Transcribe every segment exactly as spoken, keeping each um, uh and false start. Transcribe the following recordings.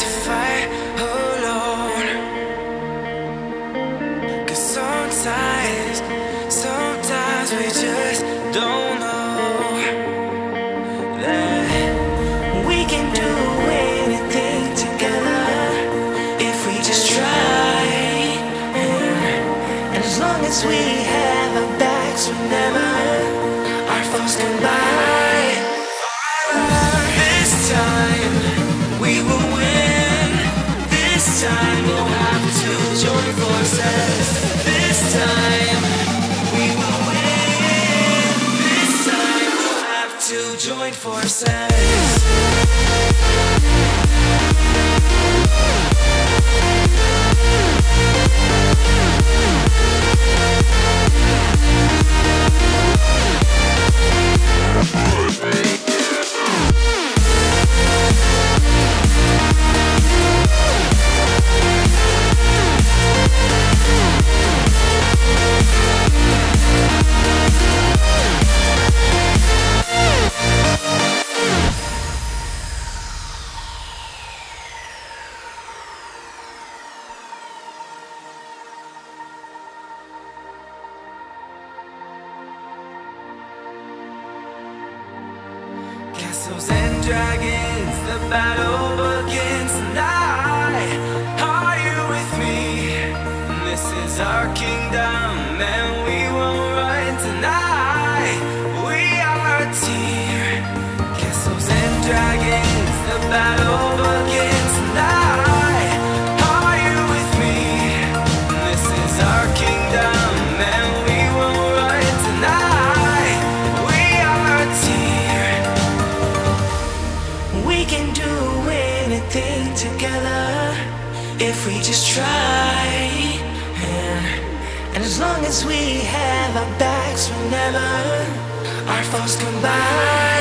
to fight alone. 'Cause sometimes, sometimes we just don't know that we can do anything together if we just try. And as long as we have our backs, whenever our foes come by, this time we will win. This time we'll have to join forces. This time we will win. This time we'll have to join forces. Castles and dragons, the battle begins tonight. Are you with me? This is our kingdom and we won't run tonight. We are a team. Castles and dragons, the battle begins tonight. Are you with me? This is our kingdom and we won't run tonight. We are a team. We can do anything together if we just try. And, and as long as we have our backs, whenever our foes come by,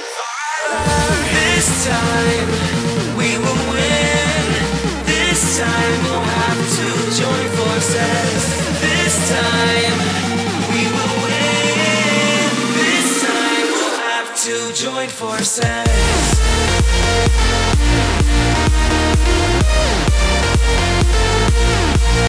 this time we will win. This time we'll have to join forces. This time we will win. This time we'll have to join forces.